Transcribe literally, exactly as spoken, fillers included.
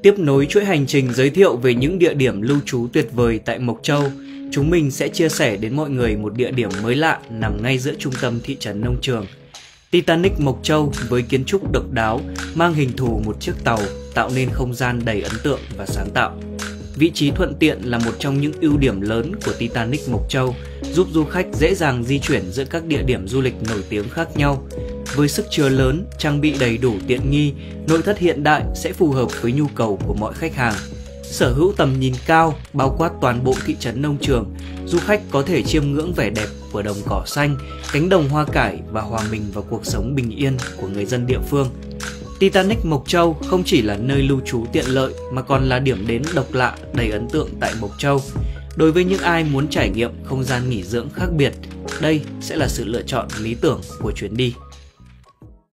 Tiếp nối chuỗi hành trình giới thiệu về những địa điểm lưu trú tuyệt vời tại Mộc Châu, chúng mình sẽ chia sẻ đến mọi người một địa điểm mới lạ nằm ngay giữa trung tâm thị trấn Nông Trường. Titanic Mộc Châu với kiến trúc độc đáo mang hình thù một chiếc tàu tạo nên không gian đầy ấn tượng và sáng tạo. Vị trí thuận tiện là một trong những ưu điểm lớn của Titanic Mộc Châu, giúp du khách dễ dàng di chuyển giữa các địa điểm du lịch nổi tiếng khác nhau. Với sức chứa lớn, trang bị đầy đủ tiện nghi, nội thất hiện đại sẽ phù hợp với nhu cầu của mọi khách hàng. Sở hữu tầm nhìn cao, bao quát toàn bộ thị trấn Nông Trường, du khách có thể chiêm ngưỡng vẻ đẹp của đồng cỏ xanh, cánh đồng hoa cải và hòa mình vào cuộc sống bình yên của người dân địa phương. Titanic Mộc Châu không chỉ là nơi lưu trú tiện lợi mà còn là điểm đến độc lạ đầy ấn tượng tại Mộc Châu. Đối với những ai muốn trải nghiệm không gian nghỉ dưỡng khác biệt, đây sẽ là sự lựa chọn lý tưởng của chuyến đi.